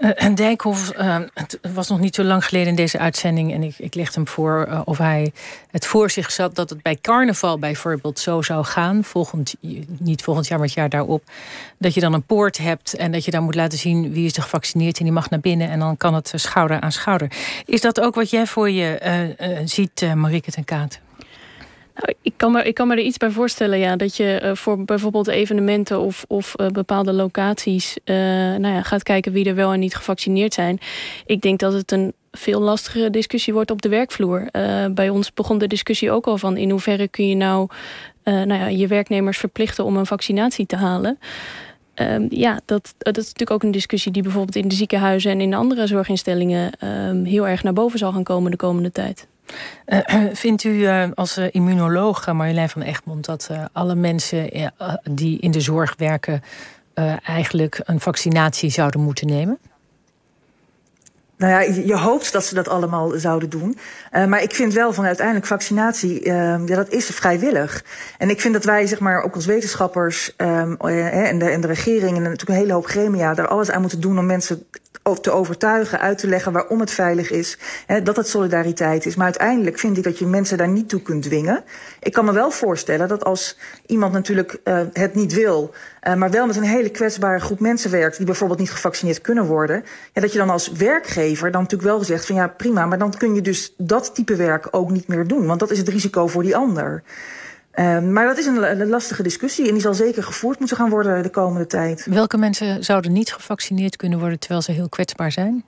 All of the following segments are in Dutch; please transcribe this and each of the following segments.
Dijkhoff, het was nog niet zo lang geleden in deze uitzending, en ik legde hem voor of hij het voor zich zat dat het bij carnaval bijvoorbeeld zo zou gaan, niet volgend jaar, maar het jaar daarop, dat je dan een poort hebt en dat je dan moet laten zien wie is er gevaccineerd en die mag naar binnen en dan kan het schouder aan schouder. Is dat ook wat jij voor je ziet, Marieke ten Katen? Nou, ik kan me er iets bij voorstellen, ja, dat je voor bijvoorbeeld evenementen of bepaalde locaties gaat kijken wie er wel en niet gevaccineerd zijn. Ik denk dat het een veel lastigere discussie wordt op de werkvloer. Bij ons begon de discussie ook al van in hoeverre kun je je werknemers verplichten om een vaccinatie te halen. Dat is natuurlijk ook een discussie die bijvoorbeeld in de ziekenhuizen en in de andere zorginstellingen heel erg naar boven zal gaan komen de komende tijd. Vindt u als immunoloog, Marjolein van Egmond, dat alle mensen die in de zorg werken eigenlijk een vaccinatie zouden moeten nemen? Nou ja, je hoopt dat ze dat allemaal zouden doen. Maar ik vind wel van uiteindelijk vaccinatie, dat is vrijwillig. En ik vind dat wij, zeg maar, ook als wetenschappers en de regering en natuurlijk een hele hoop gremia er alles aan moeten doen om mensen te overtuigen, uit te leggen waarom het veilig is, dat het solidariteit is. Maar uiteindelijk vind ik dat je mensen daar niet toe kunt dwingen. Ik kan me wel voorstellen dat als iemand natuurlijk het niet wil, maar wel met een hele kwetsbare groep mensen werkt die bijvoorbeeld niet gevaccineerd kunnen worden, dat je dan als werkgever dan natuurlijk wel zegt van ja, prima, maar dan kun je dus dat type werk ook niet meer doen, want dat is het risico voor die ander. Maar dat is een lastige discussie en die zal zeker gevoerd moeten gaan worden de komende tijd. Welke mensen zouden niet gevaccineerd kunnen worden terwijl ze heel kwetsbaar zijn?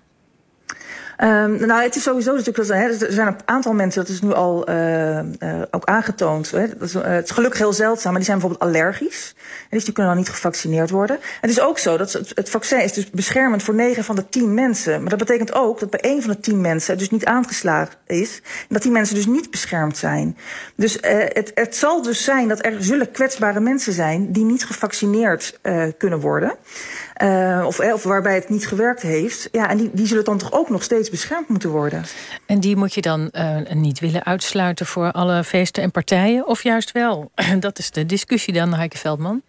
Het is sowieso natuurlijk er zijn een aantal mensen, dat is nu al ook aangetoond. Het is gelukkig heel zeldzaam, maar die zijn bijvoorbeeld allergisch. Dus die kunnen dan niet gevaccineerd worden. Het is ook zo dat het vaccin is dus beschermend voor 9 van de 10 mensen. Maar dat betekent ook dat bij 1 van de 10 mensen het dus niet aangeslagen is. En dat die mensen dus niet beschermd zijn. Dus het zal dus zijn dat er zullen kwetsbare mensen zijn die niet gevaccineerd kunnen worden. Of waarbij het niet gewerkt heeft. Ja, en die zullen dan toch ook nog steeds beschermd moeten worden. En die moet je dan niet willen uitsluiten voor alle feesten en partijen? Of juist wel? Dat is de discussie dan, Heike Veldman.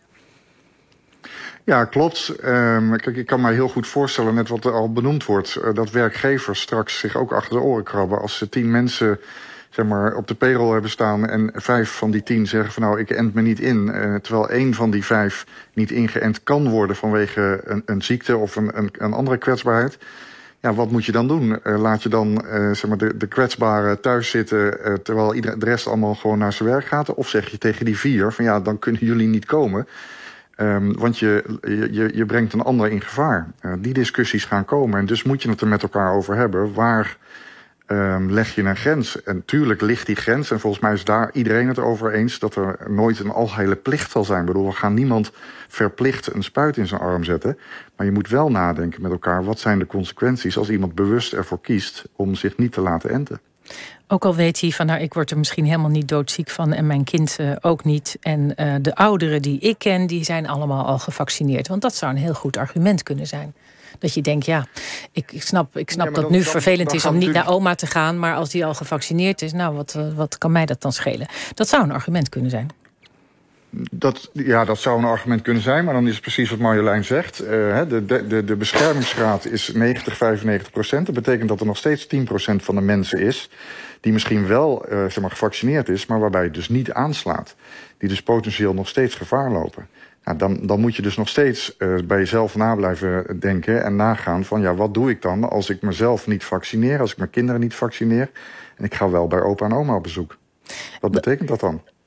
Ja, klopt. Kijk, ik kan me heel goed voorstellen, net wat er al benoemd wordt, dat werkgevers straks zich ook achter de oren krabben als ze 10 mensen, zeg maar, op de payroll hebben staan en 5 van die 10 zeggen van nou, ik ent me niet in. Terwijl 1 van die 5 niet ingeënt kan worden vanwege een ziekte of een andere kwetsbaarheid. Ja, wat moet je dan doen? Laat je dan de kwetsbaren thuis zitten terwijl de rest allemaal gewoon naar zijn werk gaat? Of zeg je tegen die 4 van ja, dan kunnen jullie niet komen. Want je brengt een ander in gevaar. Die discussies gaan komen en dus moet je het er met elkaar over hebben. Waar leg je een grens? En tuurlijk ligt die grens, en volgens mij is daar iedereen het over eens, dat er nooit een algehele plicht zal zijn. Ik bedoel, we gaan niemand verplicht een spuit in zijn arm zetten. Maar je moet wel nadenken met elkaar, wat zijn de consequenties als iemand bewust ervoor kiest om zich niet te laten enten. Ook al weet hij van, nou, ik word er misschien helemaal niet doodziek van en mijn kind ook niet. En de ouderen die ik ken, die zijn allemaal al gevaccineerd. Want dat zou een heel goed argument kunnen zijn. Dat je denkt, ja, ik snap dat het nu vervelend is om niet naar oma te gaan, maar als die al gevaccineerd is, nou, wat kan mij dat dan schelen? Dat zou een argument kunnen zijn. Dat zou een argument kunnen zijn, maar dan is het precies wat Marjolein zegt. De beschermingsgraad is 90-95%. Dat betekent dat er nog steeds 10% van de mensen is die misschien wel gevaccineerd is, maar waarbij het dus niet aanslaat. Die dus potentieel nog steeds gevaar lopen. Nou, dan moet je dus nog steeds bij jezelf na blijven denken en nagaan van ja, wat doe ik dan als ik mezelf niet vaccineer, als ik mijn kinderen niet vaccineer en ik ga wel bij opa en oma op bezoek. Wat betekent dat dan?